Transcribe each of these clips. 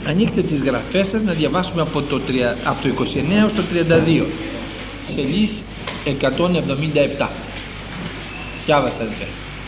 Ανοίξτε τις γραφές σας να διαβάσουμε από το 29 στο 32, σελίς 177. Διάβασα δε.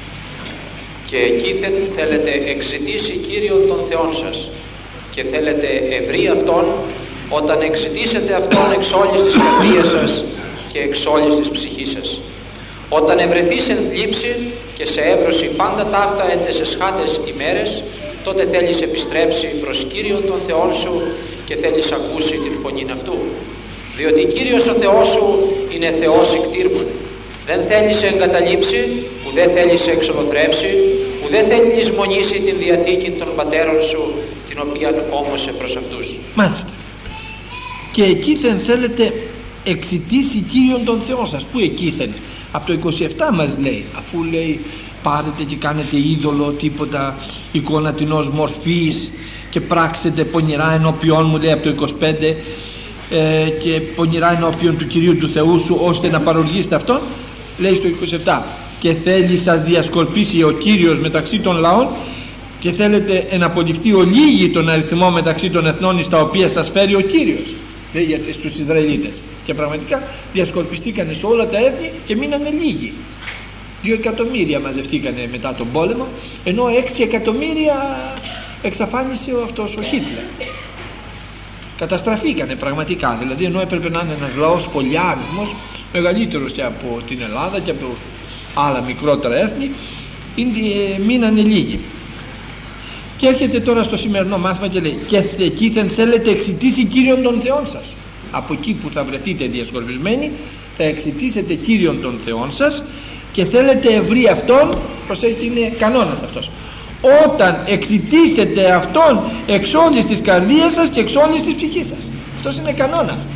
Και εκείθεν θέλετε εξητήσει Κύριον των Θεών σας και θέλετε ευρύ Αυτόν, όταν εξητήσετε Αυτόν εξ όλης της καρδίας σας και εξ όλης της ψυχής σας. Όταν ευρεθείς εν θλίψη και σε εύρωση πάντα ταύτα εν τες εσχάτες ημέρες, τότε θέλεις επιστρέψει προς Κύριον τον Θεόν σου και θέλεις ακούσει την φωνήν Αυτού. Διότι Κύριος ο Θεός σου είναι Θεός εκτήρμων. Δεν θέλει σε εγκαταλείψει, ουδέ θέλει σε εξολοθρεύσει, ουδέ θέλει λησμονήσει την διαθήκη των πατέρων σου, την οποία όμωσε προς αυτούς. Μάλιστα. Και εκείθεν θέλετε εξητήσει Κύριον τον Θεό σας. Πού εκείθεν? Από το 27 μας λέει, αφού λέει πάρετε και κάνετε είδωλο, τίποτα, εικόνα τινός μορφής και πράξετε πονηρά ενώπιον μου, λέει από το 25, και πονηρά ενώπιον του Κυρίου του Θεού σου, ώστε να παροργήσετε Αυτόν, λέει στο 27, και θέλει σας διασκορπίσει ο Κύριος μεταξύ των λαών και θέλετε εναπολυφθεί ολίγη τον αριθμό μεταξύ των εθνών στα οποία σας φέρει ο Κύριος, λέει στους Ισραηλίτες. Και πραγματικά διασκορπιστήκανε σε όλα τα έθνη και μείνανε λίγοι. 2 εκατομμύρια μαζευτήκανε μετά τον πόλεμο, ενώ 6 εκατομμύρια εξαφάνισε αυτός ο Χίτλερ. Καταστραφήκανε πραγματικά, δηλαδή ενώ έπρεπε να είναι ένας λαός πολυάριθμος, μεγαλύτερος και από την Ελλάδα και από άλλα μικρότερα έθνη, μείνανε λίγοι. Και έρχεται τώρα στο σημερινό μάθημα και λέει, και εκείθεν θέλετε εξητήσει Κύριον των Θεών σας. Από εκεί που θα βρεθείτε διασκορπισμένοι, θα εξητήσετε Κύριον των Θεών σας και θέλετε ευρύ Αυτόν, προσέχετε, είναι κανόνας αυτός, όταν εξητήσετε Αυτόν εξ όλης της καρδίας σας και εξ όλης της ψυχής σας. Αυτός είναι κανόνας.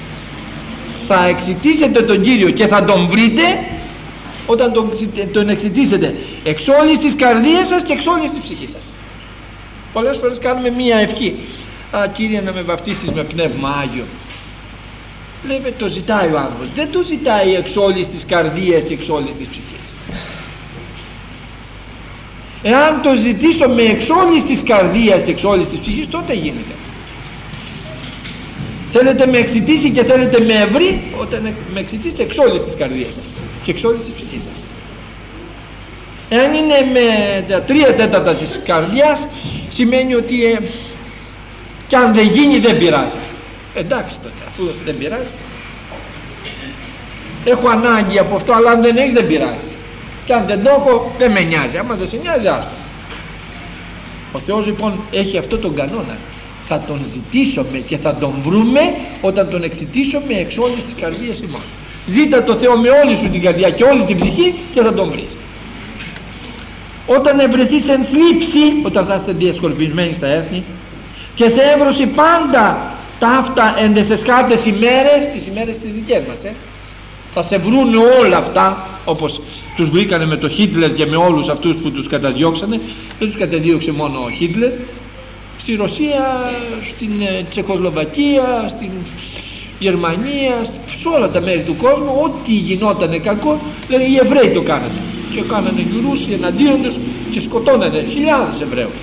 Θα εξητήσετε τον Κύριο και θα τον βρείτε όταν τον εξητήσετε εξ όλης της καρδίας σας και εξ όλης της ψυχής σας. Πολλές φορές κάνουμε μία ευχή, Κύριε να με βαπτίσεις με πνεύμα Άγιο. Λέμε το ζητάει ο άνθρωπος, δεν το ζητάει εξ όλης της καρδίας και εξ όλης της ψυχής. Εάν το ζητήσω με εξ όλης της καρδίας και εξ όλης της ψυχής, τότε γίνεται. Θέλετε με εξητήσει και θέλετε με ευρύ, όταν με εξητήσετε εξ όλης της καρδίας σας και εξ όλης της ψυχής σας. Εάν είναι με τα 3/4 της καρδιάς, σημαίνει ότι και αν δεν γίνει δεν πειράζει. Εντάξει τότε, αφού δεν πειράζει, έχω ανάγκη από αυτό, αλλά αν δεν έχεις δεν πειράζει, και αν δεν το έχω δεν με νοιάζει, άμα δεν σε νοιάζει άστο. Ο Θεός λοιπόν έχει αυτό τον κανόνα, θα τον ζητήσουμε και θα τον βρούμε όταν τον εξητήσουμε εξ όλης της καρδίας ημών. Ζήτα το Θεό με όλη σου την καρδιά και όλη την ψυχή και θα τον βρεις. Όταν ευρεθείς εν θλίψη, όταν θα είστε διασκορπισμένοι στα έθνη, και σε εύρωση πάντα ταύτα εν τες εσχάτες ημέρες, τις ημέρες τις δικές μας, θα σε βρουν όλα αυτά, όπως τους βρήκανε με το Χίτλερ και με όλους αυτούς που τους καταδιώξανε. Δεν τους καταδίωξε μόνο ο Χίτλερ, στη Ρωσία, στην Τσεχοσλοβακία, στην Γερμανία, σε όλα τα μέρη του κόσμου, ό,τι γινότανε κακό, δηλαδή οι Εβραίοι το κάνανε και κάνανε γιουρούς εναντίον τους και σκοτώνανε χιλιάδες Εβραίους.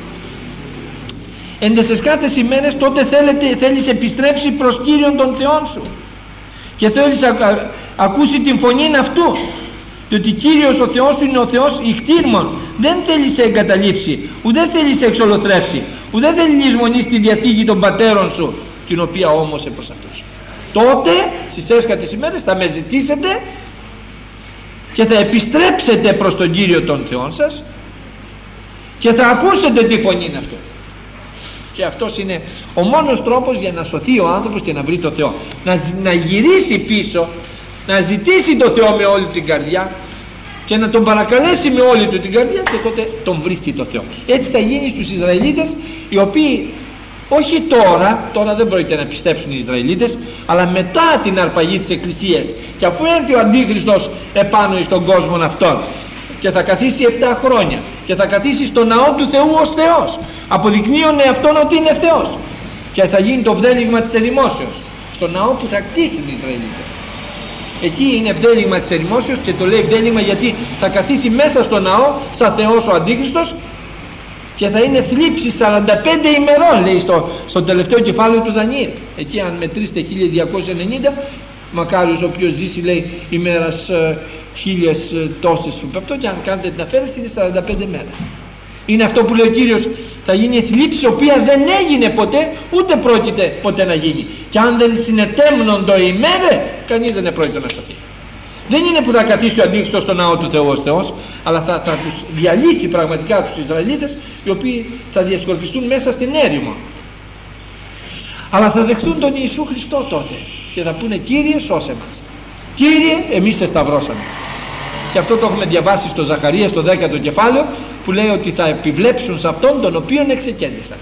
Εν τες εσχάτες ημέρες τότε θέλεις επιστρέψει προς Κύριον τον Θεόν σου και θέλεις ακούσει την φωνή αυτού, διότι Κύριος ο Θεός σου είναι ο Θεός ικτήρμων, δεν θέλει σε εγκαταλείψει, ουδέ θέλει σε εξολοθρεύσει, ουδέ θέλει λησμονήσει τη διαθήκη των πατέρων σου, την οποία όμωσε προς αυτούς. Τότε στις έσχατες ημέρες θα με ζητήσετε και θα επιστρέψετε προς τον Κύριο των Θεών σας και θα ακούσετε τη φωνή αυτού. Και αυτός είναι ο μόνος τρόπος για να σωθεί ο άνθρωπος και να βρει το Θεό, να γυρίσει πίσω, να ζητήσει το Θεό με όλη την καρδιά και να τον παρακαλέσει με όλη του την καρδιά, και τότε τον βρίσκει το Θεό. Έτσι θα γίνει στους Ισραηλίτες, οι οποίοι όχι τώρα δεν πρόκειται να πιστέψουν οι Ισραηλίτες, αλλά μετά την αρπαγή της Εκκλησίας, και αφού έρθει ο Αντίχριστος επάνω στον κόσμο αυτόν και θα καθίσει 7 χρόνια και θα καθίσει στο ναό του Θεού ως Θεός, αποδεικνύωνε αυτόν ότι είναι Θεός, και θα γίνει το βδέλιγμα της ερημόσεως στο ναό που θα κτίσουν οι Ισραηλίτες. Εκεί είναι βδέλιγμα της ερημόσεως, και το λέει βδέλιγμα γιατί θα καθίσει μέσα στο ναό σαν Θεός ο Αντίχριστος και θα είναι θλίψη 45 ημερών, λέει στο τελευταίο κεφάλαιο του Δανιήλ. Εκεί αν μετρήσετε 1290, μακάριος ο οποίος ζήσει, λέει, ημέρας 1000 τόσες. Αυτό και αν κάνετε την αφαίρεση είναι 45 μέρες. Είναι αυτό που λέει ο Κύριος, θα γίνει θλίψη, η οποία δεν έγινε ποτέ, ούτε πρόκειται ποτέ να γίνει. Και αν δεν συνετέμνοντο ημέρε, κανείς δεν πρόκειται να σωθεί. Δεν είναι που θα καθίσει ο Αντίχριστος στο ναό του Θεού ως Θεός, αλλά θα τους διαλύσει πραγματικά τους Ισραηλίτες, οι οποίοι θα διασκορπιστούν μέσα στην έρημο. Αλλά θα δεχτούν τον Ιησού Χριστό τότε και θα πούνε, Κύριε, σώσε μας. Κύριε, εμείς σε σταυρώσαμε. Και αυτό το έχουμε διαβάσει στο Ζαχαρία στο 10ο κεφάλαιο, που λέει ότι θα επιβλέψουν σε αυτόν τον οποίον εξεκέντησαν.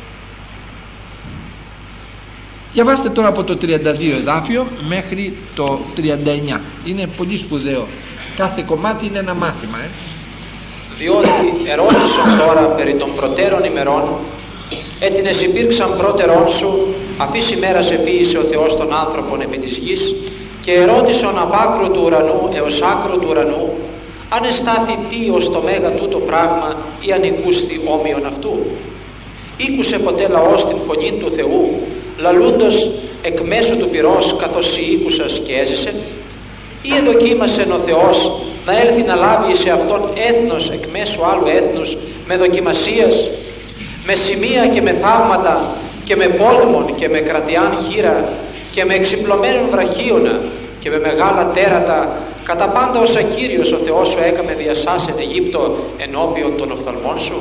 Διαβάστε τώρα από το 32 εδάφιο μέχρι το 39. Είναι πολύ σπουδαίο. Κάθε κομμάτι είναι ένα μάθημα. Διότι ερώτησαν τώρα περί των προτέρων ημερών, έτινες υπήρξαν πρώτερόν σου, αφής ημέρας επίησε ο Θεός των άνθρωπων επί της γης, και ερώτησαν απ' άκρου του ουρανού έως άκρου του ουρανού, αν εστάθη τι ως το μέγα τούτο πράγμα ή αν οικούσθη όμοιον αυτού. Ήκουσε ποτέ λαός την φωνή του Θεού, λαλούντος εκ μέσω του πυρός καθώς η ήκουσας και έζησε, ή εδοκίμασεν ο Θεός να έλθει να λάβει σε αυτόν έθνος εκ μέσω άλλου έθνους με δοκιμασίας, με σημεία και με θαύματα και με πόλεμον και με κρατιάν χείρα και με εξυπλωμένων βραχίωνα και με μεγάλα τέρατα, κατά πάντα όσα Κύριος ο Θεός σου έκαμε διασάσεν Αιγύπτο ενώπιον των οφθαλμών σου.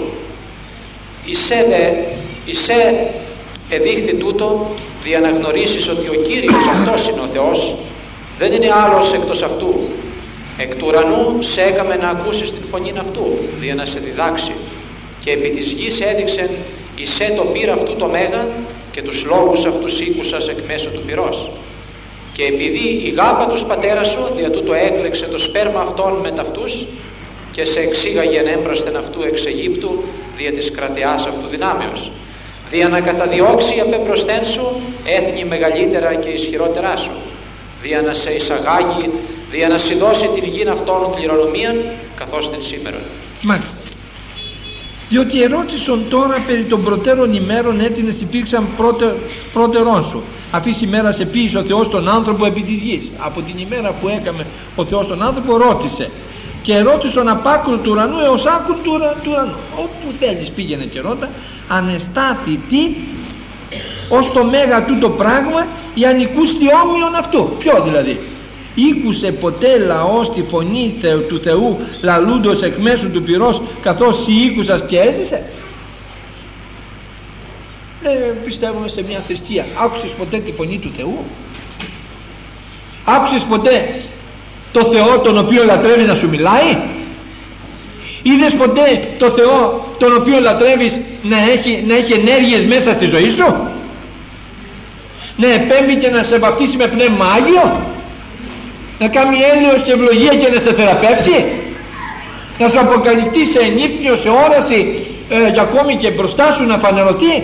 Ισέ εδείχθη τούτο, δια να γνωρίσεις ότι ο Κύριος αυτός είναι ο Θεός, δεν είναι άλλος εκτός αυτού. Εκ του ουρανού σε έκαμε να ακούσεις την φωνήν αυτού, δια να σε διδάξει, και επί της γης έδειξεν Ισέ το πύρα αυτού το μέγα και τους λόγους αυτούς ήκουσας εκ μέσω του πυρός. Και επειδή η γάπα τους πατέρα σου δια τούτο έκλεξε το σπέρμα αυτών με ταυτούς και σε εξήγαγεν έμπροσθεν αυτού εξ Αιγύπτου δια της κρατεάς αυτού δυνάμεως, δια να καταδιώξει απεμπροσθέν σου έθνη μεγαλύτερα και ισχυρότερά σου, δια να σε εισαγάγει, δια να σου δώσει την γην αυτών κληρονομίαν καθώς την σήμερον. Μάλιστα. Διότι ερώτησον τώρα περί των προτέρων ημέρων έτεινες υπήρξαν πρώτερόν σου. Αφής ημέρας επίησε ο Θεός τον άνθρωπο επί της γης. Από την ημέρα που έκαμε ο Θεός τον άνθρωπο ρώτησε. Και ερώτησον απ' άκρου του ουρανού έως άκρου του ουρανού. Όπου θέλεις πήγαινε και ρώτα, ανεστάθη τι ως το μέγα τούτο πράγμα ή αν οικούστη όμοιον αυτού. Ποιο δηλαδή? Ήκουσε ποτέ λαός τη φωνή του Θεού λαλούντος εκ μέσου του πυρός καθώς η ήκουσας και έζησε? Πιστεύουμε σε μια θρησκεία. Άκουσες ποτέ τη φωνή του Θεού? Άκουσες ποτέ το Θεό τον οποίο λατρεύεις να σου μιλάει? Είδες ποτέ το Θεό τον οποίο λατρεύεις να έχει ενέργειες μέσα στη ζωή σου? Να επέμβει και να σε βαφτίσει με πνεύμα Άγιο? Να κάνει έλεος και ευλογία και να σε θεραπεύσει? Να σου αποκαλυφθεί σε ενύπνιο, σε όραση και ακόμη και μπροστά σου να φανερωθεί?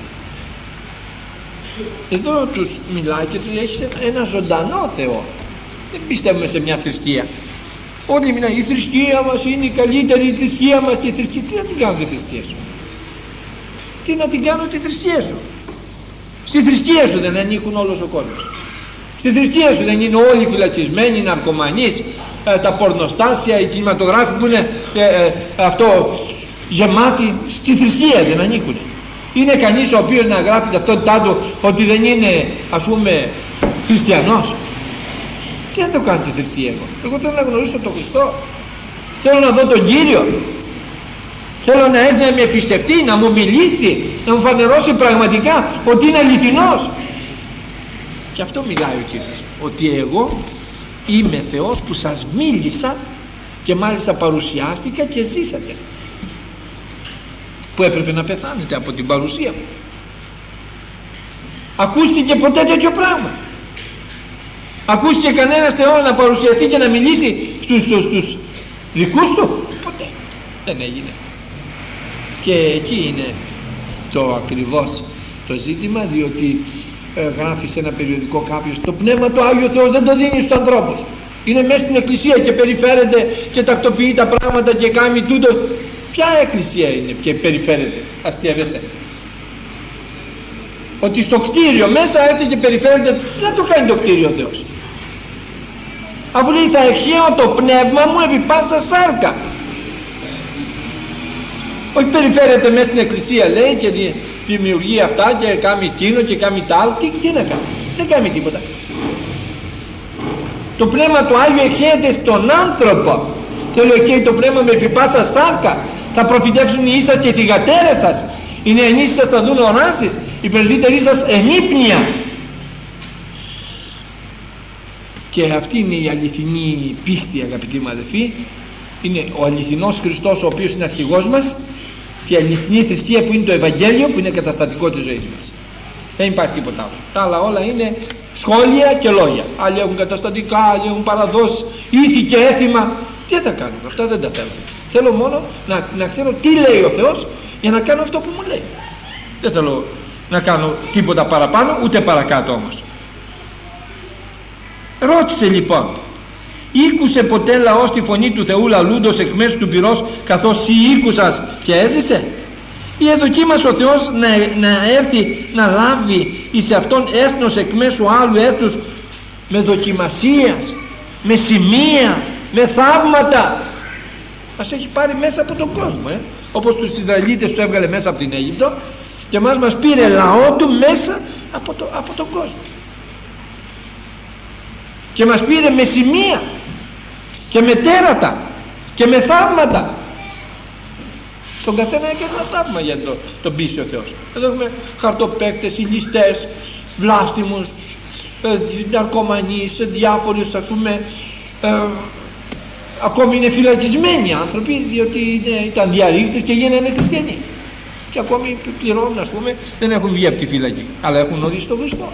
Εδώ τους μιλάει και τους έχει ένα ζωντανό Θεό. Δεν πιστεύουμε σε μια θρησκεία. Όλοι μιλάνε, η θρησκεία μας είναι η καλύτερη, η θρησκεία μας και η θρησκεία. Τι να την κάνω τη θρησκεία σου? Τι να την κάνω τη θρησκεία σου? Στη θρησκεία σου δεν ανήκουν όλος ο κόσμος? Στη θρησκεία σου δεν είναι όλοι φυλακισμένοι, οι ναρκωμανείς, τα πορνοστάσια, οι κινηματογράφοι που είναι αυτό γεμάτοι? Στη θρησκεία δεν ανήκουν. Είναι κανείς ο οποίος να γράφει ταυτότητά του ότι δεν είναι, ας πούμε, χριστιανός? Τι θα το κάνει τη θρησκεία εγώ? Θέλω να γνωρίσω τον Χριστό. Θέλω να δω τον Κύριο. Θέλω να έρθει να με εμπιστευτεί, να μου μιλήσει, να μου φανερώσει πραγματικά ότι είναι αληθινός. Και αυτό μιλάει ο Κύριος, ότι εγώ είμαι Θεός που σας μίλησα και μάλιστα παρουσιάστηκα και ζήσατε, που έπρεπε να πεθάνετε από την παρουσία μου. Ακούστηκε ποτέ τέτοιο πράγμα? Ακούστηκε κανένας Θεός να παρουσιαστεί και να μιλήσει στους δικούς του? Ποτέ δεν έγινε. Και εκεί είναι το ακριβώς το ζήτημα, διότι γράφει σε ένα περιοδικό κάποιος, το Πνεύμα το Άγιο Θεός δεν το δίνει στους ανθρώπους. Είναι μέσα στην εκκλησία και περιφέρεται και τακτοποιεί τα πράγματα και κάνει τούτο. ποια εκκλησία είναι και περιφέρεται? Αστιεύεσαι ότι στο κτίριο μέσα έρθει και περιφέρεται? Δεν το κάνει το κτίριο ο Θεός, αφού λέει θα εκχέω το πνεύμα μου επί πάσα σάρκα. Όχι περιφέρεται μέσα στην εκκλησία, λέει, και δημιουργεί αυτά και κάνει εκείνο και κάνει τ' άλλο. Τι να κάνει? Δεν κάνει τίποτα. Το πνεύμα του Άγιου εκχέεται στον άνθρωπο. Θέλω εκχέει το πνεύμα με επί πάσα σάρκα. Θα προφητεύσουν οι ίσας και οι θυγατέρες σας. Οι νεανείς σας θα δουν οράσεις. Οι πρεσβύτεροι σας ενύπνια. Και αυτή είναι η αληθινή πίστη, αγαπητοί μου αδελφοί. Είναι ο αληθινός Χριστός, ο οποίος είναι αρχηγός μας, και η αληθινή θρησκεία που είναι το Ευαγγέλιο, που είναι καταστατικό της ζωής μας. Δεν υπάρχει τίποτα άλλο. Τα άλλα όλα είναι σχόλια και λόγια. Άλλοι έχουν καταστατικά, άλλοι έχουν παραδώσει ήθη και έθιμα. Τι θα κάνουμε? Αυτά δεν τα θέλω. Θέλω μόνο να ξέρω τι λέει ο Θεός για να κάνω αυτό που μου λέει. Δεν θέλω να κάνω τίποτα παραπάνω ούτε παρακάτω όμως. Ρώτησε λοιπόν, ήκουσε ποτέ λαός τη φωνή του Θεού λαλούντος εκ μέσου του πυρός, καθώς σύ ήκουσας και έζησε? Ή εδοκίμασε ο Θεός να έρθει να λάβει εις αυτόν έθνος εκ μέσου άλλου έθνους με δοκιμασίας, με σημεία, με θαύματα? Μας έχει πάρει μέσα από τον κόσμο, όπως τους Ισραηλίτες τους έβγαλε μέσα από την Αίγυπτο, και μας πήρε λαό του μέσα από τον κόσμο, και μας πήρε με σημεία και με τέρατα και με θαύματα. Στον καθένα έκανε ένα θαύμα για τον πείσει ο Θεός. Εδώ έχουμε χαρτοπαίκτες, ηλιστές, βλάστημους, ναρκωμανείς, διάφορους, ας πούμε, ακόμη είναι φυλακισμένοι άνθρωποι, διότι ήταν διαρρήκτες και γίνανε χριστιανοί, και ακόμη πληρώνουν, ας πούμε, δεν έχουν βγει από τη φυλακή, αλλά έχουν ορίσει τον Χριστό.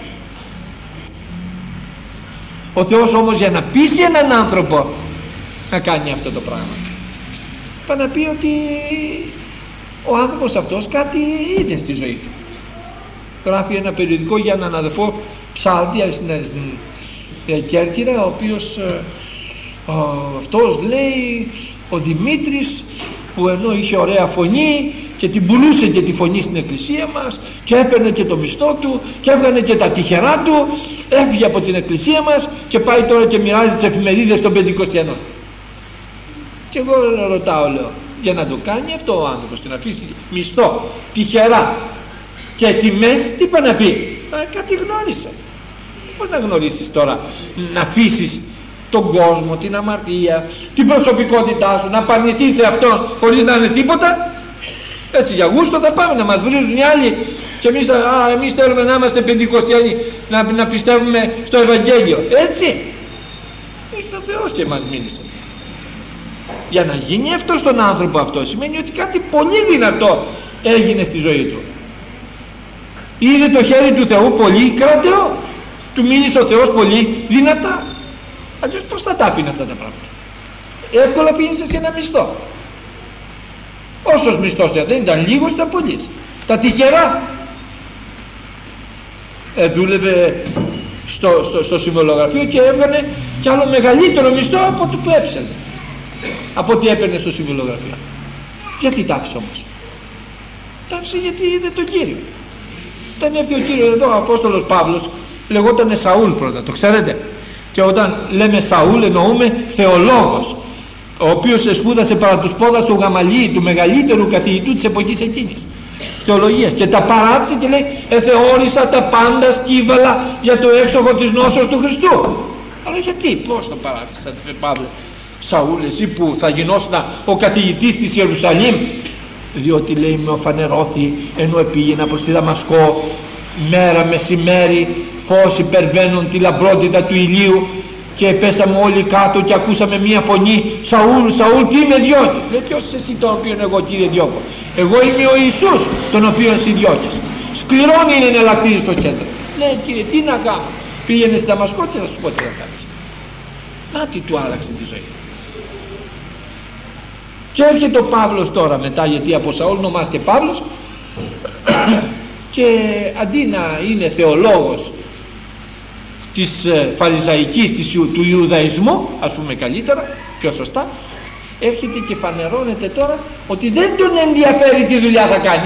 Ο Θεός όμως, για να πείσει έναν άνθρωπο να κάνει αυτό το πράγμα, πάει να πει ότι ο άνθρωπος αυτός κάτι είδε στη ζωή του. Γράφει ένα περιοδικό για έναν αδελφό ψάλτη στην Κέρκυρα, ο οποίος αυτός λέει, ο Δημήτρης, που ενώ είχε ωραία φωνή και την πουλούσε και τη φωνή στην εκκλησία μας και έπαιρνε και το μισθό του και έβγανε και τα τυχερά του, έφυγε από την εκκλησία μας και πάει τώρα και μοιράζει τις εφημερίδες των Πεντηκοστιανών. Και εγώ ρωτάω, λέω, για να το κάνει αυτό ο άνθρωπος και να αφήσει μισθό, τυχερά και τιμές, τι πάει να πει? Κάτι γνώρισε. Πώς να γνωρίσεις τώρα να αφήσεις τον κόσμο, την αμαρτία, την προσωπικότητά σου, να παρνηθείς σε αυτόν χωρίς να είναι τίποτα? Έτσι για γούστο θα πάμε να μας βρίζουν οι άλλοι, και εμείς θέλουμε να είμαστε πεντηκοστιανοί, να πιστεύουμε στο Ευαγγέλιο. Έτσι ήρθε ο Θεός και μας μίλησε. Για να γίνει αυτό στον άνθρωπο, αυτό σημαίνει ότι κάτι πολύ δυνατό έγινε στη ζωή του. Είδε το χέρι του Θεού πολύ κρατεό, του μίλησε ο Θεός πολύ δυνατά. Αλλιώς πώς θα τα άφηνε αυτά τα πράγματα? Εύκολα αφήνεις εσύ ένα μισθό. Όσος μισθός δεν ήταν λίγος, ήταν πολύς. Τα τυχερά. Δούλευε στο συμβολογραφείο και έβγανε κι άλλο μεγαλύτερο μισθό από το που έψελε, από ό,τι έπαιρνε στο συμβολογραφείο. Γιατί τάψε όμως? Τάψε γιατί είδε τον Κύριο. Όταν έρθει ο Κύριος εδώ, ο Απόστολος Παύλος λεγότανε Σαούλ πρώτα, το ξέρετε? Και όταν λέμε Σαούλ εννοούμε θεολόγος, ο οποίος σπούδασε παρά τους πόδας του Γαμαλή, του μεγαλύτερου καθηγητού της εποχής εκείνης θεολογίας, και τα παράτησε και λέει, εθεώρησα τα πάντα σκύβαλα για το έξοχο της νόσεως του Χριστού. Αλλά γιατί, πώς το παράτησες, αδελφέ Παύλε, Σαούλ, εσύ που θα γινόσουν ο καθηγητής της Ιερουσαλήμ? Διότι, λέει, με οφανερώθη ενώ επήγαινα προς τη Δαμασκό, μέρα μεσημέρι φως υπερβαίνουν τη λαμπρότητα του ηλίου, και πέσαμε όλοι κάτω και ακούσαμε μία φωνή, Σαούλ, Σαούλ, τι με διώκεις? Λέει, ποιος είσαι εσύ τον οποίον εγώ, Κύριε, διώκω? Εγώ είμαι ο Ιησούς τον οποίον εσύ διώκεις. Σκληρόν είναι να εναλλακτήσεις στο κέντρο. Ναι, Κύριε, τι να κάνω? Πήγαινε στη Δαμασκό και θα σου πω τι να κάνεις. Να τι του άλλαξε τη ζωή. Και έρχεται ο Παύλος τώρα μετά, γιατί από Σαούλ ονομάζεται Παύλος, και αντί να είναι θεολόγος της φαριζαϊκής, του Ιουδαϊσμού, ας πούμε καλύτερα, πιο σωστά, έρχεται και φανερώνεται τώρα ότι δεν τον ενδιαφέρει τι δουλειά θα κάνει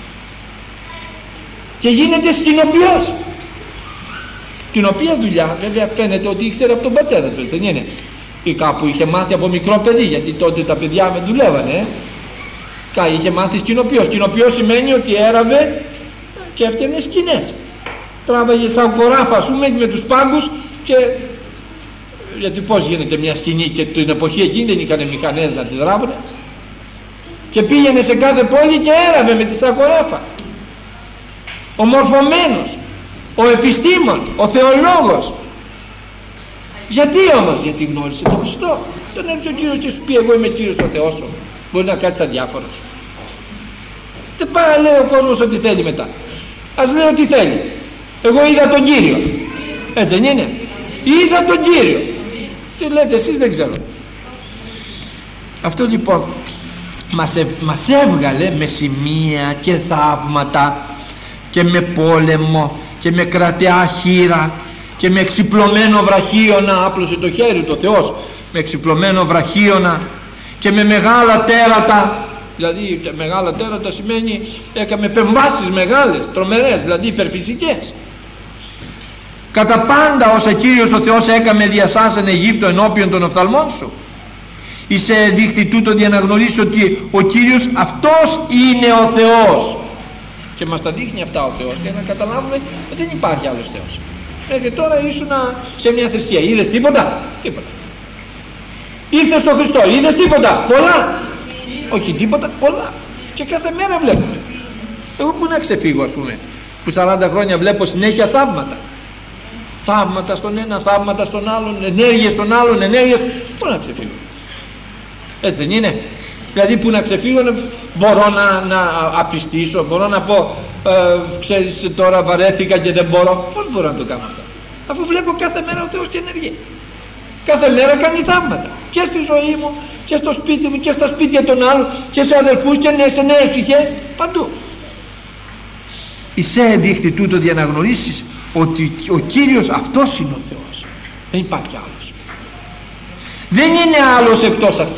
και γίνεται σκηνοποιός. Την οποία δουλειά βέβαια φαίνεται ότι ήξερε από τον πατέρα του, δεν είναι, ή κάπου είχε μάθει από μικρό παιδί, γιατί τότε τα παιδιά με δουλεύανε, είχε μάθει σκηνοποιός. Σκηνοποιός σημαίνει ότι έραβε και έφτιανε σκηνές, τράβαγε σαν χωράφα, ας πούμε, με τους πάγκους, και γιατί πως γίνεται μια σκηνή, και την εποχή εκείνη δεν είχαν μηχανές να τις ράβουνε, και πήγαινε σε κάθε πόλη και έραβε με τη σακοράφα. Ο μορφωμένος, ο επιστήμον, ο θεολόγος. Γιατί όμως? Γιατί γνώρισε τον Χριστό. Τον έρθει ο Κύριος και σου πει εγώ είμαι Κύριος ο Θεός σου, μπορεί να κάτσει αδιάφορος. Δεν πάει λέει ο κόσμος ό,τι θέλει μετά. Ας λέει ό,τι θέλει. Εγώ είδα τον Κύριο, έτσι δεν είναι? Είδα τον Κύριο. Και λέτε εσείς δεν ξέρω. Αυτό λοιπόν μας έβγαλε με σημεία και θαύματα και με πόλεμο και με κρατεά χείρα και με εξυπλωμένο βραχίωνα. Άπλωσε το χέρι του ο Θεός με εξυπλωμένο βραχίωνα και με μεγάλα τέρατα. Δηλαδή μεγάλα τέρατα σημαίνει έκαμε επεμβάσεις μεγάλες, τρομερές, δηλαδή υπερφυσικές. Κατά πάντα όσα Κύριος ο Θεός έκαμε διασάσαν Αιγύπτο ενώπιον των οφθαλμών σου. Είσαι δείχτη τούτο για να γνωρίσεις ότι ο Κύριος αυτός είναι ο Θεός. Και μας τα δείχνει αυτά ο Θεός για να καταλάβουμε ότι δεν υπάρχει άλλος Θεός. Μέχρι τώρα ήσουν σε μια θρησκεία. Είδες τίποτα? Τίποτα. Ήρθες στον Χριστό, είδες τίποτα? Πολλά. Όχι τίποτα, πολλά. Και κάθε μέρα βλέπουμε. Εγώ που να ξεφύγω, ας πούμε, που 40 χρόνια βλέπω συνέχεια θαύματα. Θαύματα στον ένα, θαύματα στον άλλον, ενέργειες στον άλλον, ενέργειες. Πού να ξεφύγω? Έτσι δεν είναι? Δηλαδή που να ξεφύγω, μπορώ να απιστήσω, μπορώ να πω ξέρεις τώρα βαρέθηκα και δεν μπορώ. Πώς μπορώ να το κάνω αυτό? Αφού βλέπω κάθε μέρα ο Θεός και ενεργεί. Κάθε μέρα κάνει θαύματα. Και στη ζωή μου και στο σπίτι μου και στα σπίτια των άλλων και σε αδελφούς και σε νέες ψυχές, παντού. Εισέ δείχτη τούτο για να γνωρίσεις ότι ο Κύριος αυτός είναι ο Θεός. Δεν υπάρχει άλλος. Δεν είναι άλλος εκτός αυτού.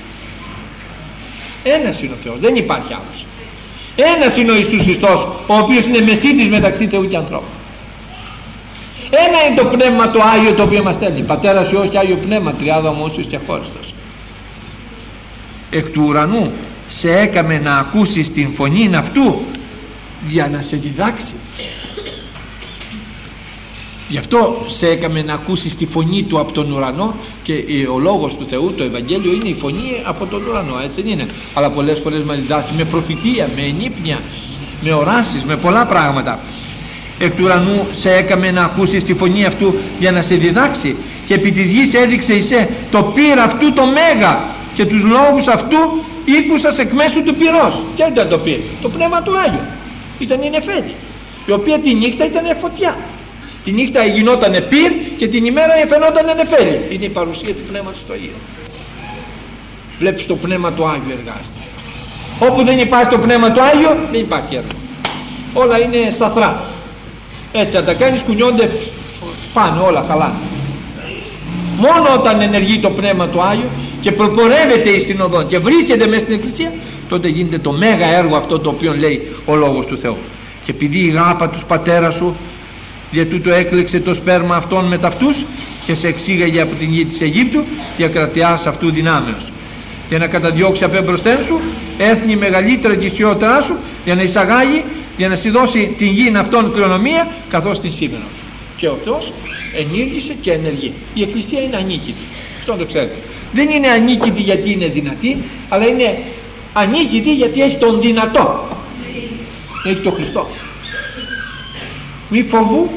Ένας είναι ο Θεός, δεν υπάρχει άλλος. Ένας είναι ο Ιησούς Χριστός, ο οποίος είναι μεσίτης μεταξύ Θεού και ανθρώπου. Ένα είναι το Πνεύμα το Άγιο το οποίο μας στέλνει, Πατέρας, Υιός και Άγιο Πνεύμα, τριάδα ομοούσιος και χώριστος. Εκ του ουρανού σε έκαμε να ακούσεις την φωνή αυτού για να σε διδάξει. Γι' αυτό σε έκαμε να ακούσεις τη φωνή του από τον ουρανό, και ο λόγος του Θεού, το Ευαγγέλιο, είναι η φωνή από τον ουρανό, έτσι δεν είναι? Αλλά πολλές φορές μας διδάσκει με προφητεία, με ενύπνια, με οράσεις, με πολλά πράγματα. Εκ του ουρανού σε έκαμε να ακούσεις τη φωνή αυτού για να σε διδάξει, και επί της γης έδειξε εισέ το πυρ αυτού το μέγα, και τους λόγους αυτού ήκουσας εκ μέσου του πυρός. Και ήταν το πυρ? Το Πνεύμα του Άγιο. Ήταν η νεφέλη, η οποία τη νύχτα ήταν φωτιά. Τη νύχτα γινότανε πυρ και την ημέρα φαινότανε νεφέλη. Είναι η παρουσία του Πνεύματος του Αγίου. Βλέπεις το Πνεύμα του Άγιο εργάζεται. Όπου δεν υπάρχει το Πνεύμα του Άγιο δεν υπάρχει έργο. Όλα είναι σαθρά. Έτσι αν τα κάνεις κουνιόνται, σπάνε όλα, χαλάνε. Μόνο όταν ενεργεί το Πνεύμα του Άγιο και προπορεύεται εις την οδόν και βρίσκεται μέσα στην Εκκλησία, τότε γίνεται το μέγα έργο αυτό το οποίο λέει ο Λόγος του Θεού. Και επειδή η γάπα τους πατέρα σου δια τούτο έκλεξε το σπέρμα αυτών με ταυτούς και σε εξήγαγε από την γη της Αιγύπτου για κρατεάς αυτού δυνάμεως, για να καταδιώξει απ' εμπροσθέν σου έθνη μεγαλύτερα και ισιότερά σου, για να εισαγάγει, για να σου δώσει την γη αυτών κληρονομία καθώς την σήμερα. Και ο Θεός ενήργησε και ενεργεί. Η Εκκλησία είναι ανίκητη, αυτό το ξέρετε. Δεν είναι ανίκητη γιατί είναι δυνατή, αλλά είναι ανίκητη γιατί έχει τον δυνατό, έχει τον Χριστό. Μη φοβού,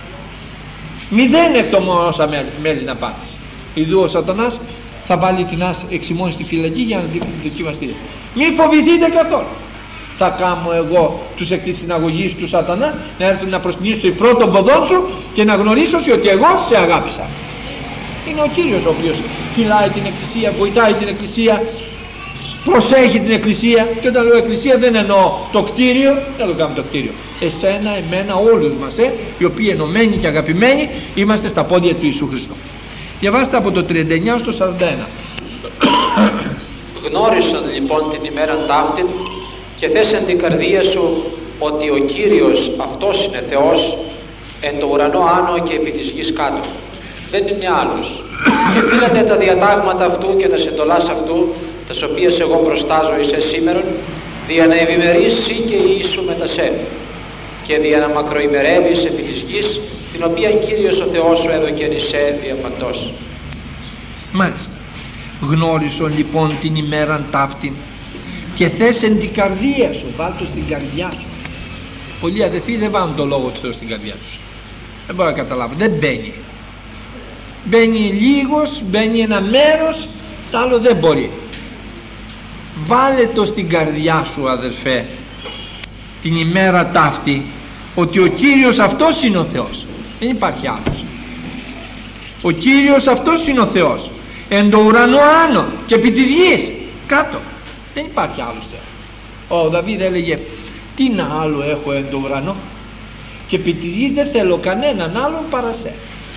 μηδέν εκ των όσα μέλης να πάθεις. Ιδού ο σατανάς θα βάλει την άς εξημών στη φυλακή για να δοκιμαστεί. Μη φοβηθείτε καθόλου. Θα κάνω εγώ τους εκ της συναγωγής του σατανά να έρθουν να προσκυνήσουν οι πρώτων ποδών σου και να γνωρίσω ότι εγώ σε αγάπησα. Είναι ο Κύριος ο οποίος φυλάει την Εκκλησία, βοηθάει την Εκκλησία, προσέχει την Εκκλησία. Και όταν λέω Εκκλησία δεν εννοώ το κτίριο, δεν το κάνουμε το κτίριο. Εσένα, εμένα, όλους μας, οι οποίοι ενωμένοι και αγαπημένοι είμαστε στα πόδια του Ιησού Χριστού. Διαβάστε από το 39 στο 41. Γνώρισον λοιπόν την ημέραν ταύτην και θες εν την καρδία σου ότι ο Κύριος αυτός είναι Θεός εν το ουρανό άνω και επί της γης κάτω. Δεν είναι άλλος. Και φύλατε τα διατάγματα αυτού και τα εντολάς αυτού, τας οποίες εγώ προστάζω εις σήμερον, δια να ευημερήσει και Ιησού μετά σε, και δια να μακροημερεύεις επί της γης, την οποία Κύριος ο Θεός σου έδωκεν εις σε διαπαντός. Μάλιστα. Γνώρισον λοιπόν την ημέραν ταύτην και θες εν την καρδία σου, βάλ' το στην καρδιά σου. Πολλοί αδελφοί δεν βάλουν το Λόγο του Θεού στην καρδιά τους. Δεν μπορώ να καταλάβω, δεν μπαίνει. Μπαίνει λίγος, μπαίνει ένα μέρος, το άλλο δεν μπορεί. Βάλε το στην καρδιά σου, αδελφέ, την ημέρα ταύτη, ότι ο Κύριος αυτός είναι ο Θεός. Δεν υπάρχει άλλος. Ο Κύριος αυτός είναι ο Θεός. Εν το ουρανό άνω και επί της γης κάτω. Δεν υπάρχει άλλος Θεός. Ο Δαβίδ έλεγε, τι να άλλο έχω εν το ουρανό και επί της γης δεν θέλω κανέναν άλλον παρά σε.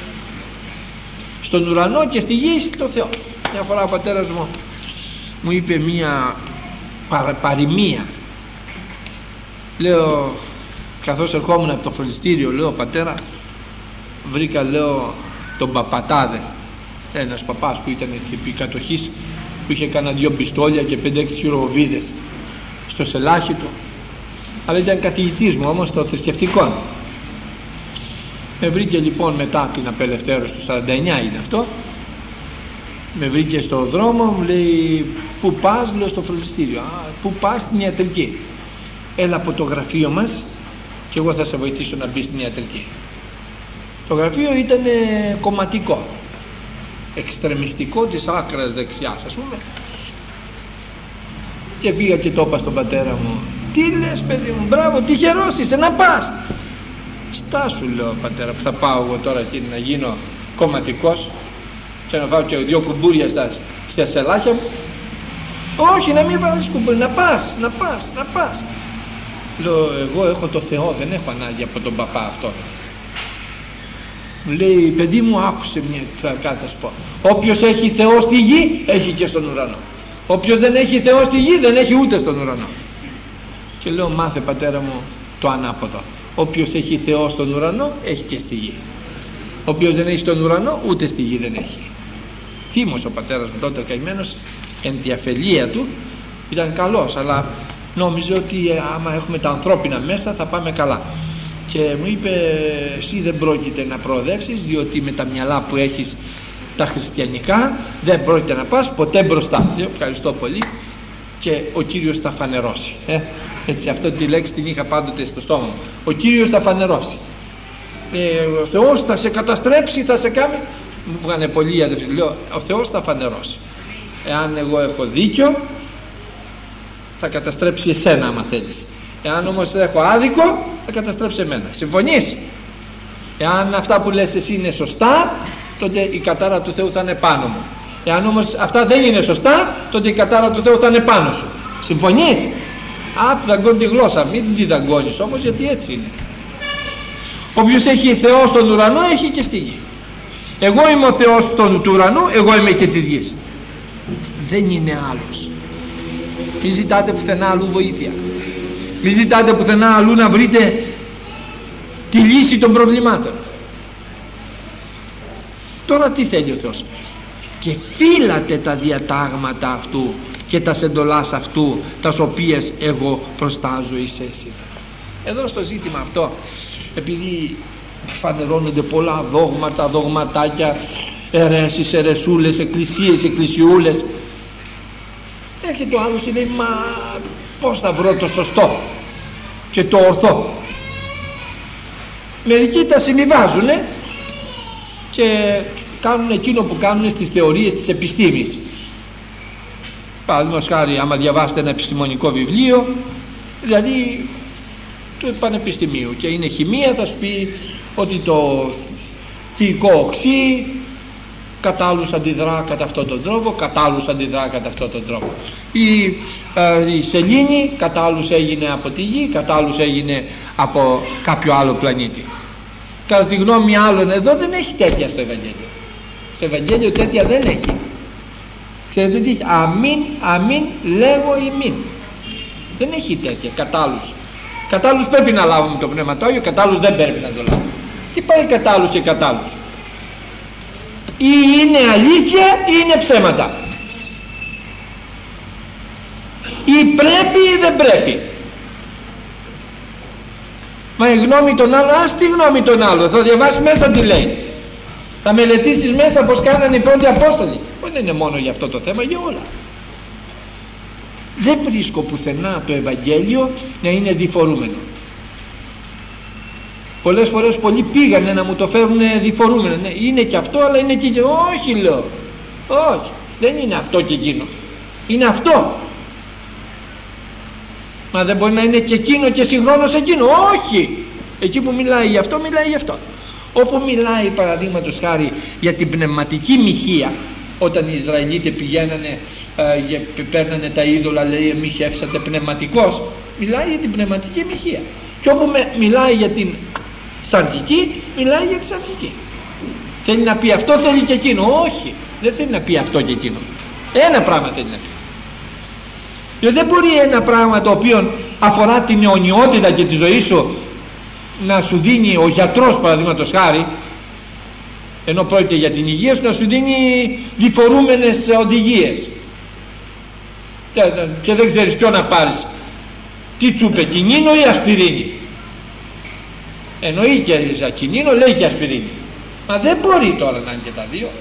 Στον ουρανό και στη γη το Θεό. Μια φορά ο πατέρας μου είπε μια παροιμία. Λέω, καθώς ερχόμουν από το φροντιστήριο, λέω, πατέρα, βρήκα, λέω, τον Παπατάδε, ένας παπάς που ήταν επί κατοχής, που είχε κάνα 2 πιστόλια και 5-6 χειροβίδες στο σελάχι του, αλλά ήταν καθηγητής μου όμως στο θρησκευτικό. Με βρήκε λοιπόν μετά την απελευθέρωση του 49 είναι αυτό, με βρήκε στο δρόμο, μου λέει, πού πας? Λέω, στο φροντιστήριο. Πού πας? Στην ιατρική. Έλα από το γραφείο μας και εγώ θα σε βοηθήσω να μπει στην ιατρική. Το γραφείο ήταν κομματικό, εξτρεμιστικό της άκρας δεξιάς, ας πούμε. Και πήγα και το είπα στον πατέρα μου, τι λες παιδί μου, μπράβο, τυχερός είσαι, να πας. Στάσου, λέω, πατέρα, που θα πάω εγώ τώρα και να γίνω κομματικός και να φάω και 2 κουμπούρια στα σελάχια μου. Όχι, να μην βάλεις κουμπούρια, να πας. Λέω, εγώ έχω το Θεό, δεν έχω ανάγκη από τον παπά αυτό. Μου λέει, παιδί μου, άκουσε μια, θα σου πω. Όποιος έχει Θεό στη γη, έχει και στον ουρανό. Όποιος δεν έχει Θεό στη γη, δεν έχει ούτε στον ουρανό. Και λέω, μάθε πατέρα μου το ανάποδο. Όποιος έχει Θεό στον ουρανό, έχει και στη γη. Όποιος δεν έχει στον ουρανό, ούτε στη γη δεν έχει. Θύμος ο πατέρας μου τότε, ο καημένος, εν τη αφελία του, ήταν καλός, αλλά νόμιζε ότι άμα έχουμε τα ανθρώπινα μέσα θα πάμε καλά. Και μου είπε, εσύ δεν πρόκειται να προοδεύσεις, διότι με τα μυαλά που έχεις τα χριστιανικά δεν πρόκειται να πας ποτέ μπροστά. Λέω, ευχαριστώ πολύ, και ο Κύριος θα φανερώσει. Έτσι, αυτή τη λέξη την είχα πάντοτε στο στόμα μου. Ο Κύριος θα φανερώσει. Ο Θεός θα σε καταστρέψει, θα σε κάνει. Μου βγανε πολύ αδερφοί. Λέω, ο Θεός θα φανερώσει. Εάν εγώ έχω δίκιο, θα καταστρέψει εσένα άμα θέλεις. Εάν όμως έχω άδικο, θα καταστρέψει εμένα. Συμφωνείς? Εάν αυτά που λες εσύ είναι σωστά, τότε η κατάρα του Θεού θα είναι πάνω μου. Εάν όμως αυτά δεν είναι σωστά, τότε η κατάρα του Θεού θα είναι πάνω σου. Συμφωνείς? Δαγκώνει τη γλώσσα, μην τη δαγκώνεις όμως, γιατί έτσι είναι. Όποιος έχει Θεό στον ουρανό, έχει και στη γη. Εγώ είμαι ο Θεός του ουρανού, εγώ είμαι και της γης. Δεν είναι άλλος. Μην ζητάτε πουθενά αλλού βοήθεια. Μην ζητάτε πουθενά αλλού να βρείτε τη λύση των προβλημάτων. Τώρα τι θέλει ο Θεός? Και φύλατε τα διατάγματα αυτού και τα εντολάς αυτού, τας οποίες εγώ προστάζω εις εσύ. Εδώ στο ζήτημα αυτό, επειδή φανερώνονται πολλά δόγματα, δογματάκια, αιρέσεις, αιρεσούλες, εκκλησίες, εκκλησιούλες, έρχεται ο άλλος και λέει, μα πώς θα βρω το σωστό και το ορθό? Μερικοί τα συμβιβάζουνε και κάνουν εκείνο που κάνουν στις θεωρίες της επιστήμης. Παραδείγματος χάρη, άμα διαβάσετε ένα επιστημονικό βιβλίο, δηλαδή του πανεπιστημίου, και είναι χημεία, θα σου πει ότι το θηικό οξύ κατά άλλους αντιδρά κατά αυτόν τον τρόπο, κατά άλλους αντιδρά κατά αυτόν τον τρόπο. Η σελήνη κατά άλλους έγινε από τη γη, κατά άλλους έγινε από κάποιο άλλο πλανήτη. Κατά τη γνώμη άλλων εδώ δεν έχει τέτοια στο Ευαγγέλιο. Στο Ευαγγέλιο τέτοια δεν έχει. Ξέρετε τι έχει? Αμήν, αμήν λέγω ημίν. Δεν έχει τέτοια κατάλληλους. Κατάλληλους πρέπει να λάβουμε το Πνεύμα το Άγιο, κατάλληλους δεν πρέπει να το λάβουμε. Τι πάει κατάλληλους και κατάλληλους? Ή είναι αλήθεια ή είναι ψέματα. Ή πρέπει ή δεν πρέπει. Μα η γνώμη των άλλων, ας τη γνώμη των άλλων, θα διαβάσεις μέσα τι λέει. Θα μελετήσεις μέσα πως κάνανε οι πρώτοι Απόστολοι. Δεν είναι μόνο για αυτό το θέμα, για όλα. Δεν βρίσκω πουθενά το Ευαγγέλιο να είναι διφορούμενο. Πολλές φορές πολλοί πήγανε να μου το φέρουν διφορούμενο. Ναι, είναι και αυτό, αλλά είναι και εκείνο. Όχι, λέω. Όχι, δεν είναι αυτό και εκείνο. Είναι αυτό. Μα δεν μπορεί να είναι και εκείνο και συγχρόνως εκείνο. Όχι. Εκεί που μιλάει γι' αυτό, μιλάει γι' αυτό. Όπου μιλάει παραδείγματος χάρη για την πνευματική μοιχεία, όταν οι Ισραηλίτες πηγαίνανε παίρνανε τα είδωλα, λέει εμείς χεύσατε πνευματικός, μιλάει για την πνευματική μοιχεία. Και όπου μιλάει για την σαρδική, μιλάει για τη σαρδική. Θέλει να πει αυτό, θέλει και εκείνο. Όχι, δεν θέλει να πει αυτό και εκείνο. Ένα πράγμα θέλει να πει. Και δεν μπορεί ένα πράγμα το οποίο αφορά την αιωνιότητα και τη ζωή σου να σου δίνει ο γιατρός, παραδείγματος χάρη, ενώ πρόκειται για την υγεία σου, να σου δίνει διφορούμενες οδηγίες και δεν ξέρεις ποιο να πάρεις, τι τσούπε, κινίνο ή ασπιρίνη. Εννοεί και κινίνο, λέει και ασπιρίνη. Μα δεν μπορεί τώρα να είναι και τα δύο.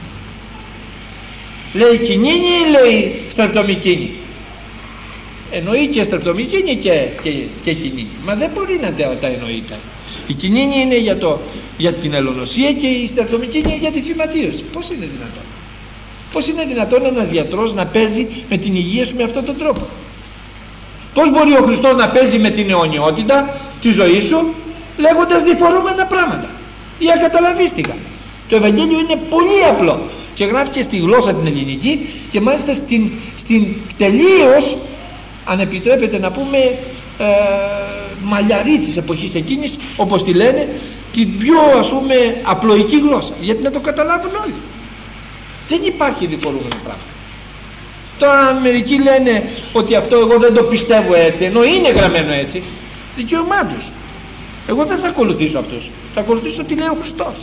Λέει κινίνη ή λέει στρεπτομικίνη. Εννοεί και στρεπτομικίνη και κινίνη. Μα δεν μπορεί να τα εννοείται. Η κινίνη είναι για την ελονοσία και η στρεπτομικίνη για τη φυματίωση. Πώς είναι δυνατόν? Πώς είναι δυνατόν ένας γιατρός να παίζει με την υγεία σου με αυτόν τον τρόπο? Πώς μπορεί ο Χριστός να παίζει με την αιωνιότητα τη ζωή σου λέγοντας διφορούμενα πράγματα ή ακαταλαβίστικα? Το Ευαγγέλιο είναι πολύ απλό και γράφηκε στη γλώσσα την ελληνική και μάλιστα στην τελείως, αν επιτρέπετε να πούμε, μαλλιαρή της εποχής εκείνης, όπως τη λένε, την πιο ας πούμε απλοϊκή γλώσσα, γιατί να το καταλάβουν όλοι. Δεν υπάρχει διφορούμενο πράγμα. Τώρα μερικοί λένε ότι αυτό εγώ δεν το πιστεύω έτσι, ενώ είναι γραμμένο έτσι, δικαίωμά τους. Εγώ δεν θα ακολουθήσω αυτούς, θα ακολουθήσω τι λέει ο Χριστός.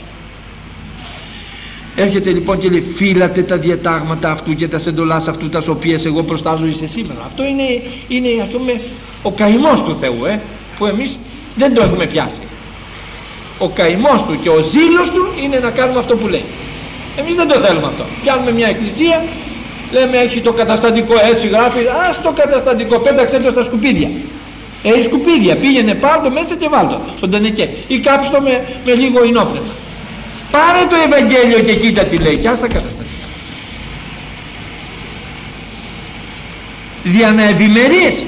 Έρχεται λοιπόν και λέει φύλατε τα διατάγματα αυτού και τα εντολάς αυτού τα οποίες εγώ προστάζω εις σήμερα. Αυτό είναι ας πούμε ο καημός του Θεού, που εμείς δεν το έχουμε πιάσει. Ο καημός του και ο ζήλος του είναι να κάνουμε αυτό που λέει. Εμείς δεν το θέλουμε αυτό. Πιάνουμε μια εκκλησία, λέμε έχει το καταστατικό, έτσι γράφει, ας το καταστατικό, πέταξε το στα σκουπίδια. Έχει σκουπίδια, πήγαινε πάρ' το μέσα και βάλ' το στον τενεκέ ή κάψτε με λίγο ινόπνευμα. Πάρε το Ευαγγέλιο και κοίτα τι λέει και ας τα καταστατικά. Δια να ευημερείς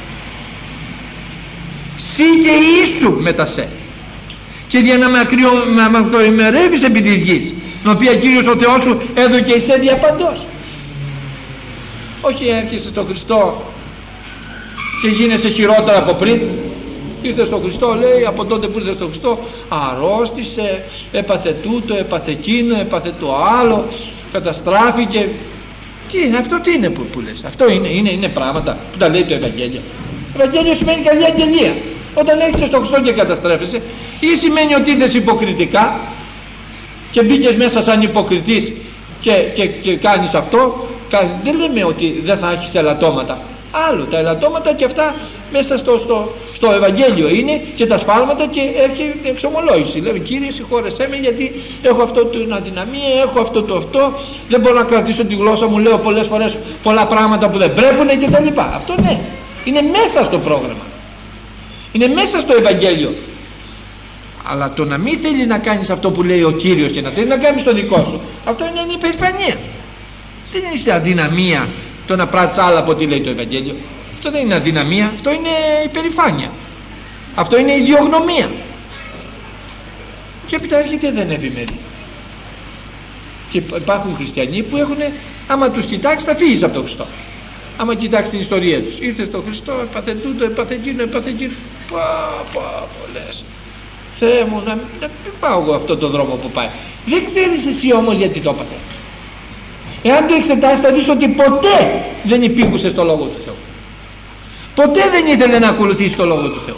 σύ και ίσου μετά σε και δια να μακροημερεύεις επί της γης, την οποία Κύριος ο Θεός σου έδωκε εσέ διαπαντός. Όχι έρχεσαι στον Χριστό και γίνεσαι χειρότερα από πριν. Ήρθε στον Χριστό, λέει, από τότε που ήρθε στον Χριστό αρρώστησε, έπαθε τούτο, έπαθε εκείνο, έπαθε το άλλο, καταστράφηκε. Τι είναι αυτό, τι είναι που λες? Αυτό είναι πράγματα που τα λέει το Ευαγγέλιο. Ευαγγέλιο σημαίνει καλή αγγελία. Όταν έρχεσαι στον Χριστό και καταστρέφεσαι, ή σημαίνει ότι ήρθες υποκριτικά και μπήκες μέσα σαν υποκριτής και κάνεις αυτό. Δεν λέμε ότι δεν θα έχεις ελαττώματα. Άλλο, τα ελαττώματα και αυτά μέσα στο Ευαγγέλιο είναι και τα σφάλματα και έρχεται εξομολόγηση. Λέμε Κύριε συγχώρεσέ με γιατί έχω αυτό την αδυναμία, έχω αυτό, δεν μπορώ να κρατήσω τη γλώσσα μου, λέω πολλές φορές πολλά πράγματα που δεν πρέπει και τα λοιπά. Αυτό ναι, είναι μέσα στο πρόγραμμα, είναι μέσα στο Ευαγγέλιο. Αλλά το να μην θέλεις να κάνεις αυτό που λέει ο Κύριος και να θέλεις να κάνεις το δικό σου, αυτό είναι υπερηφανία. Δεν είναι αδυναμία το να πράττεις άλλα από ό,τι λέει το Ευαγγέλιο. Αυτό δεν είναι αδυναμία, αυτό είναι υπερηφάνεια. Αυτό είναι ιδιογνωμία. Και έπειτα έρχεται δεν ευημερεί. Και υπάρχουν χριστιανοί που έχουν, άμα τους κοιτάξεις θα φύγεις από τον Χριστό. Άμα κοιτάξεις την ιστορία τους, ήρθε στον Χριστό, έπαθε τούτο, έπαθε εκείνο, έπαθε εκείνο. Πολλές. Θεέ μου, να μην πάω εγώ αυτό το δρόμο που πάει. Δεν ξέρεις εσύ όμως γιατί το έπαθε. Εάν το εξετάσεις θα δεις ότι ποτέ δεν υπήκουσε στο Λόγο του Θεού. Ποτέ δεν ήθελε να ακολουθήσει το Λόγο του Θεού.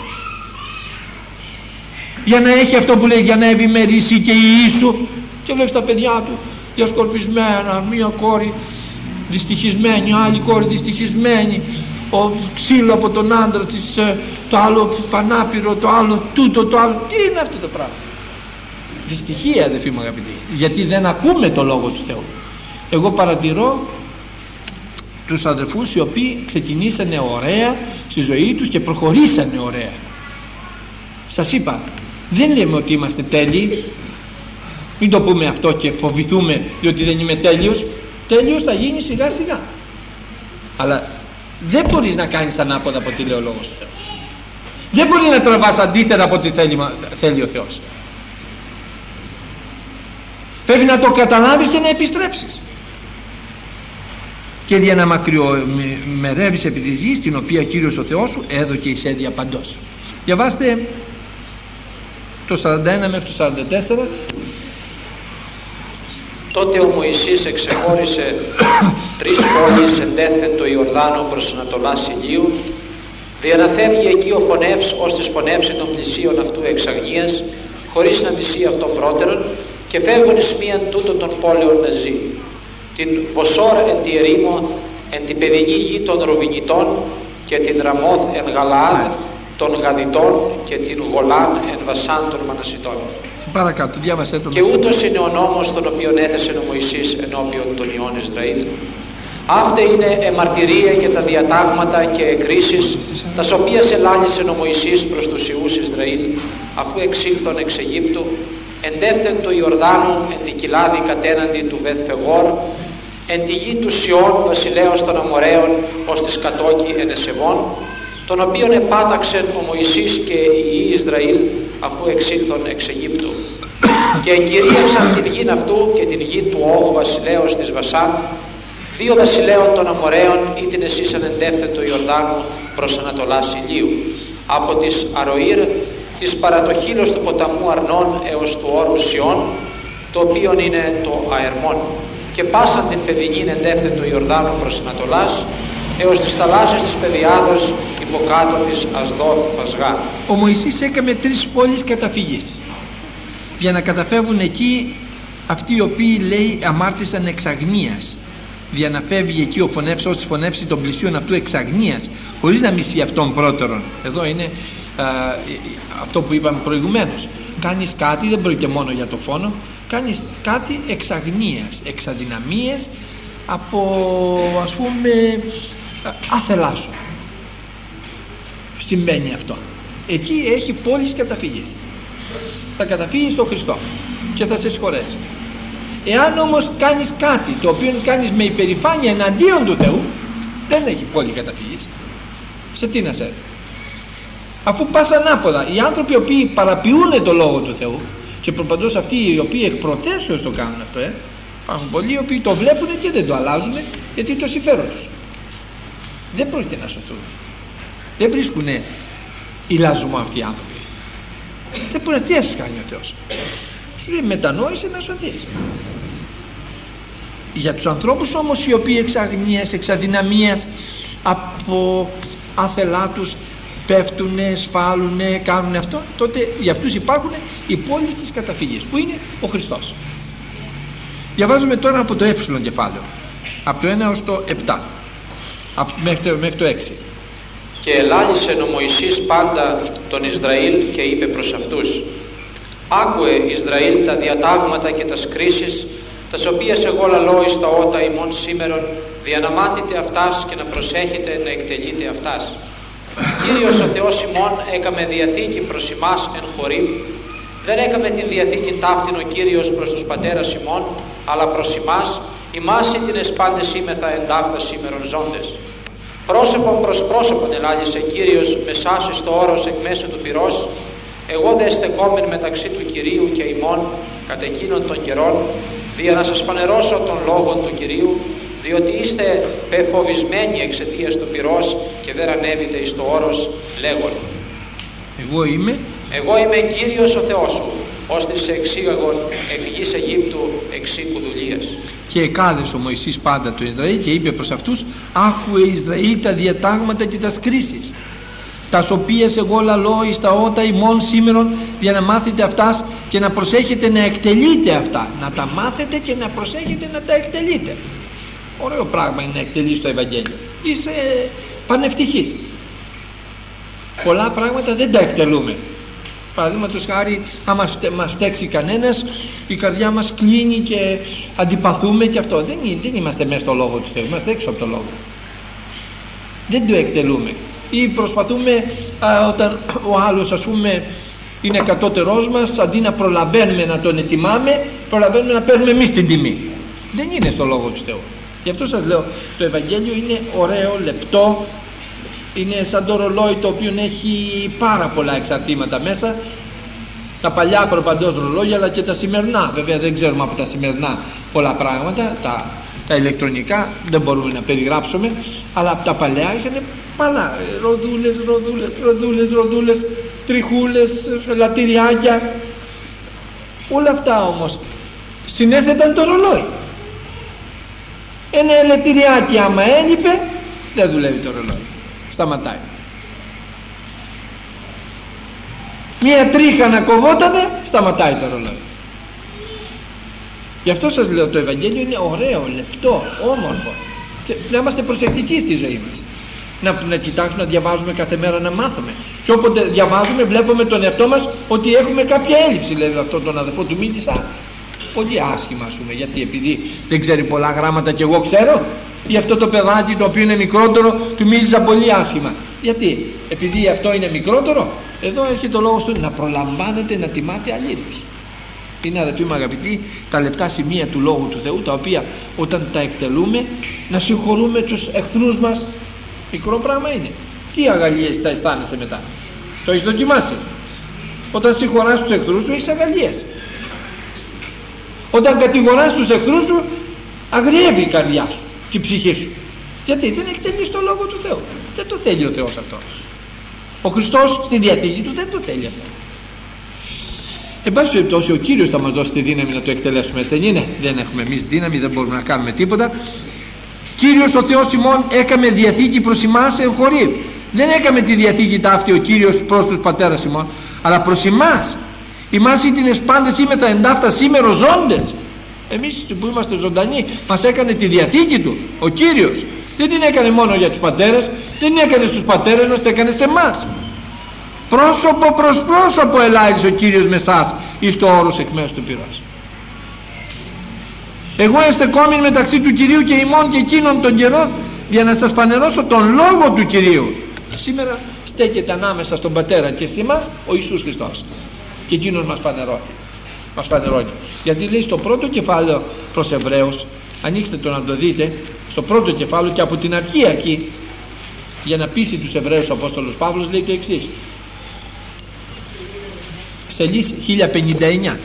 Για να έχει αυτό που λέει, για να ευημερήσει και η Ιησού. Και βλέπεις τα παιδιά του διασκορπισμένα, μία κόρη δυστυχισμένη, άλλη κόρη δυστυχισμένη, ο ξύλο από τον άντρα της, το άλλο πανάπυρο, το άλλο τούτο, το άλλο. Τι είναι αυτό το πράγμα? Δυστυχία, αδελφοί μου αγαπητοί, γιατί δεν ακούμε το Λόγο του Θεού. Εγώ παρατηρώ τους αδελφούς οι οποίοι ξεκινήσανε ωραία στη ζωή τους και προχωρήσανε ωραία. Σας είπα, δεν λέμε ότι είμαστε τέλειοι, μην το πούμε αυτό και φοβηθούμε διότι δεν είμαι τέλειος. Τέλειος θα γίνει σιγά σιγά, αλλά δεν μπορείς να κάνεις ανάποδα από ό,τι λέει ο Λόγος του Θεού. Δεν μπορεί να τραβάς αντίθετα από ό,τι θέλει ο Θεός. Πρέπει να το καταλάβεις και να επιστρέψεις. Και για να μακριομερεύεις επί της γης, την οποία Κύριος ο Θεός σου έδωκε εισέδεια παντός. Διαβάστε το 41 μέχρι το 44. Τότε ο Μωυσής εξεχώρισε 3 πόλεις εντέθεν το Ιορδάνο προς Ανατολάς ηλίου, δια να φεύγει εκεί ο φωνεύς ως της φωνεύσει των πλησίων αυτού εξ αγνίας, χωρίς να μισεί αυτόν πρώτερον, και φεύγουν εις μίαν τούτων των πόλεων να ζει. Την Βοσόρ εν τη ερήμο, εν την παιδινή γη των Ρουβινιτών, και την Ραμόθ εν Γαλαάδ των Γαδιτών, και την Γολάν εν Βασάν των Μανασιτών. Παρακάτω, διάβασέ το. Και ούτως είναι ο νόμος τον οποίον έθεσε ο Μωυσής ενώπιον των ιών Ισραήλ. Αυτά είναι εμαρτυρία και τα διατάγματα και εκκρίσεις, τας οποίας ελάλησε ο Μωυσής προς τους ιούς Ισραήλ, αφού εξήλθον εξ Αιγύπτου, εντεύθεν του Ιορδάνου εν τη κοιλάδη κατέναντι του Βεθφεγόρ, εν τη γη του Σιών βασιλέως των Αμοραίων ως της κατόκι εν Εσεβών, τον οποίον επάταξεν ο Μωυσής και οι ιοί Ισραήλ αφού εξήλθον εξ Αιγύπτου, και εγκυρίευσαν την γην αυτού και την γη του Όγου βασιλέως της Βασάν, 2 βασιλέων των Αμοραίων, ή την εσύσαν εντεύθεν του Ιορδάνου προς Ανατολάς ηλίου, από της Αροήρ της παρατοχήλος του ποταμού Αρνών έως του όρου Σιών, το οποίον είναι το Αερμόν, και πάσαν την παιδινήν εντεύθεν του Ιορδάνου προς Ανατολάς έως τις θαλάσσιες της Παιδιάδος υποκάτω της Ασδόθ Φασγά. Ο Μωυσής έκαμε 3 πόλεις καταφυγής για να καταφεύγουν εκεί αυτοί οι οποίοι, λέει, αμάρτησαν εξ αγνίας, για να φεύγει εκεί ο φωνεύς ως φωνεύσει των πλησίων αυτού εξ αγνίας, χωρίς να μισεί αυτόν πρώτερον. Εδώ είναι αυτό που είπαμε προηγουμένως. Κάνεις κάτι, δεν πρόκειται μόνο για το φόνο, κάνεις κάτι εξ αγνίας, εξ αδυναμίας, από, ας πούμε, άθελά σου. Συμβαίνει αυτό. Εκεί έχει πόλεις καταφύγης. Θα καταφύγεις στον Χριστό και θα σε συγχωρέσει. Εάν όμως κάνεις κάτι το οποίο κάνεις με υπερηφάνεια εναντίον του Θεού, δεν έχει πόλη καταφύγης. Σε τι να σε έρθει? Αφού πας ανάποδα, οι άνθρωποι οι οποίοι παραποιούν το Λόγο του Θεού, και προπαντός αυτοί οι οποίοι εκ προθέσεως το κάνουν αυτό, υπάρχουν πολλοί οι οποίοι το βλέπουν και δεν το αλλάζουν, γιατί το συμφέρον τους. Δεν πρόκειται να σωθούν. Δεν βρίσκουνε ηλάζωμα αυτοί οι άνθρωποι. Δεν μπορεί να, τι θα σου κάνει ο Θεός? Σου λέει μετανόησε να σωθείς. Για τους ανθρώπους όμως οι οποίοι εξ αγνίας, εξ αδυναμίας, από άθελά τους πέφτουνε, σφάλουνε, κάνουνε αυτό, τότε για αυτούς υπάρχουν οι πόλεις της καταφυγής, που είναι ο Χριστός. Διαβάζουμε τώρα από το κεφάλαιο, από το 1 έως το 7, μέχρι το 6. Και ελάλησε ο Μωυσής πάντα τον Ισραήλ και είπε προς αυτούς: «Άκουε Ισραήλ τα διατάγματα και τα κρίσεις, τας οποίες εγώ λαλώ εις τα ότα ημών σήμερον, δια να μάθετε αυτάς και να προσέχετε να εκτελείτε αυτάς. Κύριος ο Θεός ημών έκαμε διαθήκη προς ημάς εν Χορίβ, δεν έκαμε την διαθήκη ταύτην ο Κύριος προς τους πατέρας ημών, αλλά προς ημάς ή την εσπάντεςήμεθα εν ταύτα σήμερον ζώντες. Πρόσωπον προς πρόσωπον ελάλησε Κύριος μεσάς εις το όρος εκ μέσω του πυρός, εγώ δε στεκόμεν μεταξύ του Κυρίου και ημών κατ' εκείνων των καιρών, δια να σας φανερώσω των λόγων του Κυρίου, διότι είστε πεφοβισμένοι εξαιτίας του πυρός και δεν ανέβητε εις το όρος, λέγον: Εγώ είμαι Κύριος ο Θεός σου, ως τις εξήγαγον εκ γης Αιγύπτου εξήκου δουλείας. Και εκάλεσε ο Μωυσής πάντα το Ισραήλ και είπε προς αυτούς: άκουε Ισραήλ τα διατάγματα και τα κρίσεις, τας οποίες εγώ λαλώ εις τα ότα ημών σήμερον, για να μάθετε αυτάς και να προσέχετε να εκτελείτε αυτά. Να τα μάθετε και να προσέχετε να τα εκτελείτε. Ωραίο πράγμα είναι να εκτελείς το Ευαγγέλιο. Είσαι πανευτυχής. Πολλά πράγματα δεν τα εκτελούμε. Παραδείγματος χάρη, άμα μας στέξει κανένας, η καρδιά μας κλείνει και αντιπαθούμε και αυτό. Δεν είμαστε μέσα στο Λόγο του Θεού, είμαστε έξω από το Λόγο. Δεν το εκτελούμε. Ή προσπαθούμε, όταν ο άλλος, ας πούμε, είναι κατώτερός μας, αντί να προλαβαίνουμε να τον ετοιμάμε, προλαβαίνουμε να παίρνουμε εμείς την τιμή. Δεν είναι στο Λόγο του Θεού. Γι' αυτό σας λέω, το Ευαγγέλιο είναι ωραίο, λεπτό, είναι σαν το ρολόι το οποίο έχει πάρα πολλά εξαρτήματα μέσα, τα παλιά προπαντός ρολόγια αλλά και τα σημερινά. Βέβαια δεν ξέρουμε από τα σημερινά πολλά πράγματα, τα ηλεκτρονικά δεν μπορούμε να περιγράψουμε, αλλά από τα παλιά είχαν πολλά ροδούλες, τριχούλες, λατηριάκια. Όλα αυτά όμως συνέθεταν το ρολόι. Ένα ελαττηριάκι άμα έλειπε δεν δουλεύει το ρολόι, σταματάει. Μία τρίχα να κοβότανε, σταματάει το ρολόι. Γι' αυτό σας λέω, το Ευαγγέλιο είναι ωραίο, λεπτό, όμορφο. Να είμαστε προσεκτικοί στη ζωή μας. Να κοιτάξουμε, να διαβάζουμε κάθε μέρα, να μάθουμε. Και όποτε διαβάζουμε βλέπουμε τον εαυτό μας ότι έχουμε κάποια έλλειψη. Λέει αυτόν τον αδερφό του μίλησα πολύ άσχημα, ας πούμε, γιατί επειδή δεν ξέρει πολλά γράμματα και εγώ ξέρω, ή αυτό το παιδάκι το οποίο είναι μικρότερο του μίλησα πολύ άσχημα. Γιατί? Επειδή αυτό είναι μικρότερο. Εδώ έχει το λόγο του να προλαμβάνετε να τιμάτε αλλήλους. Είναι, αδελφοί μου αγαπητοί, τα λεπτά σημεία του Λόγου του Θεού, τα οποία όταν τα εκτελούμε να συγχωρούμε τους εχθρούς μας. Μικρό πράγμα είναι. Τι αγαλίες θα αισθάνεσαι μετά? Το έχεις δοκιμάσει? Όταν συγχωράς τους εχθρούς σου έχεις αγαλίες. Όταν κατηγοράς τους εχθρούς σου αγριεύει η καρδιά σου και η ψυχή σου. Γιατί δεν εκτελείς το Λόγο του Θεού. Δεν το θέλει ο Θεός αυτό. Ο Χριστός στη Διαθήκη του δεν το θέλει αυτό. Εν πάση περιπτώσει, ο Κύριος θα μας δώσει τη δύναμη να το εκτελέσουμε, έτσι δεν είναι? Δεν έχουμε εμείς δύναμη, δεν μπορούμε να κάνουμε τίποτα. Κύριος ο Θεός ημών έκαμε διαθήκη προς εμάς εν χωρί. Δεν έκαμε τη διαθήκη ταύτη ο Κύριος προς τους πατέρας ημών, αλλά προς εμάς. Εμάς ήτινες πάντεςήμετα εντάφτα σήμερο ζώντες. Εμείς που είμαστε ζωντανοί μας έκανε τη διαθήκη του ο Κύριος. Δεν την έκανε μόνο για τους πατέρες, δεν την έκανε στους πατέρες μας, την έκανε σε εμάς. Πρόσωπο προς πρόσωπο ελάλησε ο Κύριος με εσάς εις το όρος εκ μέρους του πυρός. Εγώ εστεκόμην μεταξύ του Κυρίου και ημών και εκείνων των καιρών, για να σας φανερώσω τον λόγο του Κυρίου. Σήμερα στέκεται ανάμεσα στον Πατέρα και σε εμάς ο Ιησούς Χριστός, και εκείνος μας φανερώνει. Γιατί λέει στο πρώτο κεφάλαιο προς Εβραίους, ανοίξτε το να το δείτε, στο πρώτο κεφάλαιο και από την αρχή εκεί, για να πείσει τους Εβραίους ο Απόστολος Παύλος, λέει το εξής. Σελίδα 1059.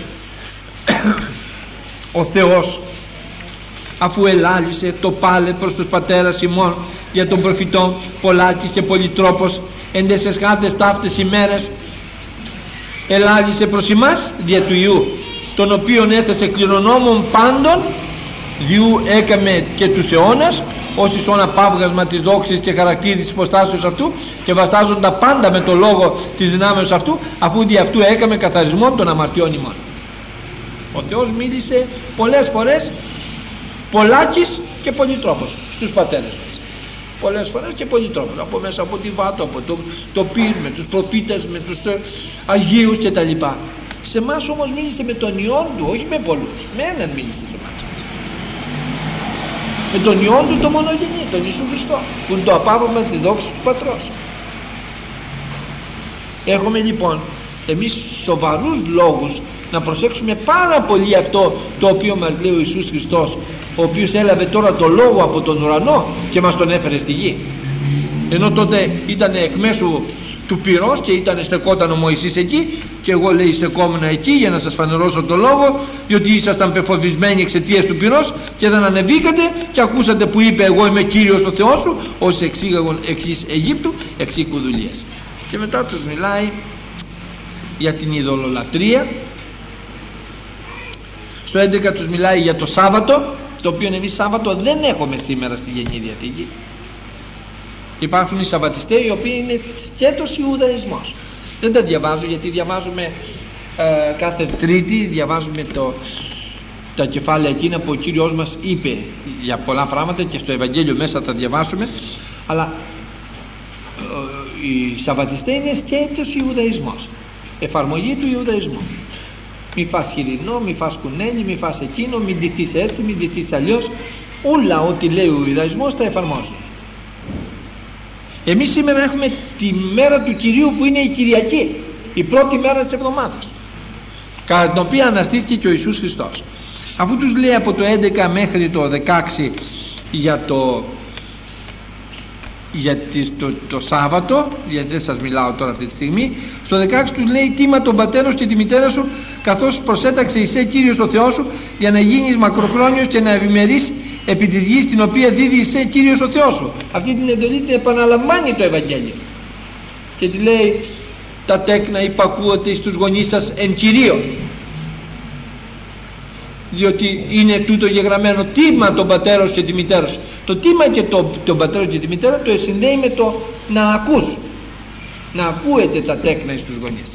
Ο Θεός, αφού ελάλησε το πάλε προς τους πατέρας ημών για τον προφητών Πολάκης και Πολυτρόπος εν τες εσχάτες ταύτες ημέρες, ελάλησε προς εμάς δια του Υιού, τον οποίον έθεσε κληρονόμων πάντων, διού έκαμε και τους αιώνας, ως εις όν απάβγασμα της δόξης και χαρακτήρης της υποστάσεως αυτού, και βαστάζουν τα πάντα με το λόγο της δυνάμεως αυτού, αφού δι' αυτού έκαμε καθαρισμό των αμαρτιών ημών. Ο Θεός μίλησε πολλές φορές Πολάκης και Πολυτρόπος στους πατέρες μας. Πολλές φορές και Πολυτρόπος, από μέσα από τη Βάτο, από το Πύρ, με τους προφήτες, με τους Αγίους κτλ. Σε εμάς όμως μίλησε με τον Υιόν του, όχι με πολλούς, με έναν μίλησε σε εμάς. Με τον Υιόν του το μονογενή, τον Ιησού Χριστό, που είναι το απάβγασμα της δόξης του Πατρός. Έχουμε λοιπόν εμείς σοβαρούς λόγους να προσέξουμε πάρα πολύ αυτό το οποίο μας λέει ο Ιησούς Χριστός, ο οποίος έλαβε τώρα το λόγο από τον ουρανό και μας τον έφερε στη γη. Ενώ τότε ήταν εκ μέσου του πυρός και στεκόταν ο Μωυσής εκεί, και εγώ λέει στεκόμουν εκεί για να σας φανερώσω το λόγο, διότι ήσασταν πεφοβισμένοι εξαιτίας του πυρός και δεν ανεβήκατε και ακούσατε που είπε εγώ είμαι Κύριος ο Θεός σου, όσοι εξήγαγον εξής Αιγύπτου εξήκου δουλείας. Και μετά τους μιλάει για την ειδωλολατρία Στο 11 τους μιλάει για το Σάββατο, το οποίο εμείς Σάββατο δεν έχουμε σήμερα στη Γενή Διαθήκη. Υπάρχουν οι Σαββατιστές οι οποίοι είναι σκέτος Ιουδαϊσμός. Δεν τα διαβάζω, γιατί διαβάζουμε κάθε Τρίτη, διαβάζουμε τα κεφάλαια εκείνα που ο Κύριος μας είπε για πολλά πράγματα, και στο Ευαγγέλιο μέσα τα διαβάσουμε, αλλά οι Σαββατιστές είναι σκέτος Ιουδαϊσμός, εφαρμογή του Ιουδαϊσμού. Μη φας χοιρινό, μη φας κουνέλι, μη φας εκείνο, μην ντυθείς έτσι, μην ντυθείς αλλιώς. Όλα ό,τι λέει ο Ιουδαϊσμός τα εφαρμόζουν. Εμείς σήμερα έχουμε τη μέρα του Κυρίου, που είναι η Κυριακή, η πρώτη μέρα της εβδομάδας, κατά την οποία αναστήθηκε και ο Ιησούς Χριστός. Αφού τους λέει από το 11 μέχρι το 16 για το Σάββατο, γιατί δεν σας μιλάω τώρα αυτή τη στιγμή, στο 16 τους λέει: τίμα τον πατέρα σου και τη μητέρα σου, καθώς προσέταξε εισέ Κύριος ο Θεός σου, για να γίνεις μακροχρόνιος και να ευημερείς επί της γης την οποία δίδει εισέ Κύριος ο Θεός σου. Αυτή την εντολή την επαναλαμβάνει το Ευαγγέλιο και τη λέει: τα τέκνα υπακούονται στους γονείς σας εν Κυρίω, διότι είναι τούτο γεγραμμένο τίμα τον πατέρα σου και τη μητέρα σου. Το τίμα και τον πατέρα και τη μητέρα το συνδέει με το να ακούς, να ακούετε τα τέκνα στους γονείς,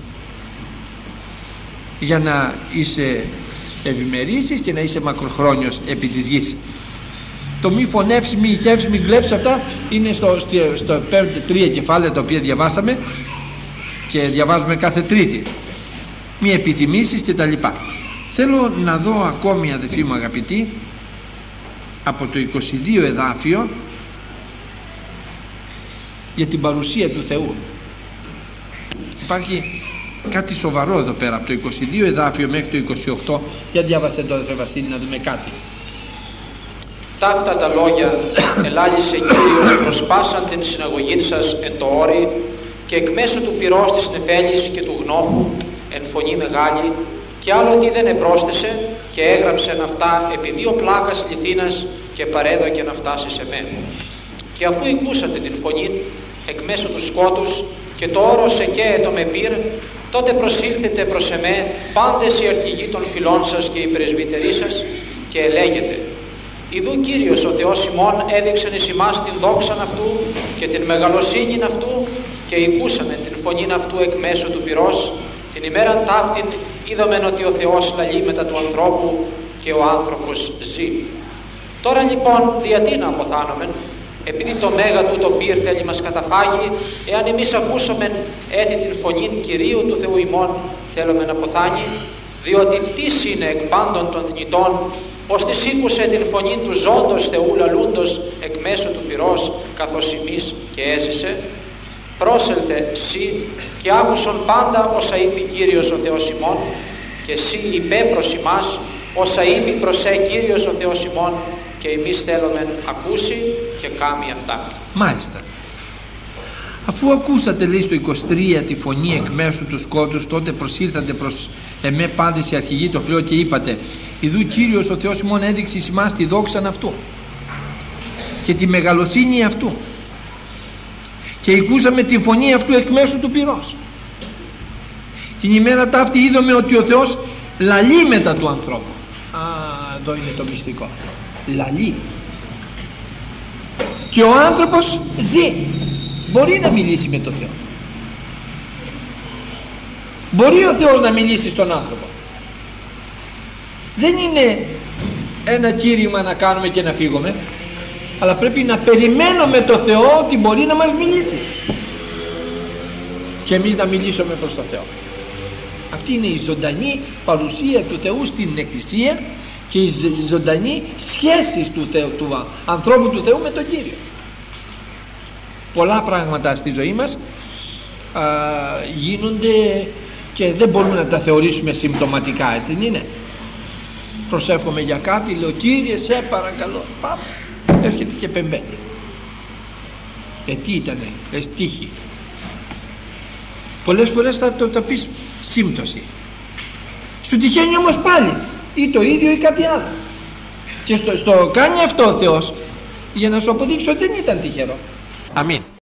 για να είσαι ευημερήσεις και να είσαι μακροχρόνιος επί της γης. Το μη φωνεύσεις, μη ηχεύσεις, μη κλέψεις, αυτά είναι στο 3 κεφάλαια τα οποία διαβάσαμε και διαβάζουμε κάθε Τρίτη. Μη επιθυμήσεις και τα λοιπά. Θέλω να δω ακόμη, αδελφοί μου αγαπητοί, από το 22 εδάφιο για την παρουσία του Θεού. Υπάρχει κάτι σοβαρό εδώ πέρα, από το 22 εδάφιο μέχρι το 28. Για διάβασε το, αδελφέ Βασίλη, να δούμε κάτι. Ταύτα τα λόγια ελάλησε Κύριος προς πάσαν την συναγωγήν σας εν το όρι, και εκ μέσω του πυρός της νεφέλης και του γνώφου εν φωνή μεγάλη, και άλλο τι δεν επρόσθεσε, και έγραψεν αυτά επί 2 πλάκας λιθίνας, και παρέδωκεν αυτά σε μέ. Και αφού ακούσατε την φωνή εκ μέσω του σκότους, και το όρος εκαίετο με πυρ, τότε προσήλθετε προς εμέ πάντες οι αρχηγοί των φυλών σας και οι πρεσβυτεροί σας, και ελέγετε: ιδού Κύριος ο Θεός ημών έδειξεν εις ημάς την δόξαν αυτού και την μεγαλοσύνην αυτού, και ακούσαμε την φωνήν αυτού εκ μέσω του πυρός. Την ημέραν ταύτην είδομεν ότι ο Θεός λαλεί μετά του ανθρώπου, και ο άνθρωπος ζει. Τώρα λοιπόν διατί να αποθάνομεν, επειδή το μέγα του το πυρ θέλει μας καταφάγει, εάν εμείς ακούσομεν έτη την φωνήν Κυρίου του Θεού ημών θέλουμε να αποθάνει, διότι τίς είναι εκ πάντων των θνητών, ως της ήκουσε την φωνή του ζώντος Θεού λαλούντος εκ μέσω του πυρός, καθώς ημείς και έζησε. Πρόσελθε σύ και άκουσον πάντα όσα είπε Κύριος ο Θεός ημών, και σύ είπε προς ημάς όσα είπε προς Κύριος ο Θεός ημών, και εμείς θέλουμε ακούσει και κάμει αυτά. Μάλιστα. Αφού ακούσατε, λέει στο 23, τη φωνή εκ μέσου του σκότους, τότε προσήλθατε προς εμέ πάντες οι αρχηγοί το φλοιό, και είπατε: ιδού Κύριος ο Θεός ημών έδειξε εις ημάς τη δόξαν αυτού και τη μεγαλοσύνη αυτού, και ακούσαμε τη φωνή αυτού εκ μέσου του πυρός. Την ημέρα ταύτη είδαμε ότι ο Θεός λαλεί μετά του ανθρώπου. Εδώ είναι το μυστικό. Λαλεί. Και ο άνθρωπος ζει. Μπορεί να μιλήσει με τον Θεό. Μπορεί ο Θεός να μιλήσει στον άνθρωπο. Δεν είναι ένα κήρυγμα να κάνουμε και να φύγουμε, αλλά πρέπει να περιμένουμε το Θεό ότι μπορεί να μας μιλήσει και εμείς να μιλήσουμε προς το Θεό. Αυτή είναι η ζωντανή παρουσία του Θεού στην Εκκλησία και η ζωντανή σχέση του Θεού, του ανθρώπου του Θεού με τον Κύριο. Πολλά πράγματα στη ζωή μας γίνονται και δεν μπορούμε να τα θεωρήσουμε συμπτωματικά, έτσι δεν είναι? Προσεύχομαι για κάτι, λέω Κύριε σε παρακαλώ, πάμε, έρχεται και πεμπαίνει. Τι ήτανε, τύχη. Πολλές φορές θα το πεις σύμπτωση. Σου τυχαίνει όμως πάλι ή το ίδιο ή κάτι άλλο. Και στο κάνει αυτό ο Θεός για να σου αποδείξει ότι δεν ήταν τυχερό. Αμήν.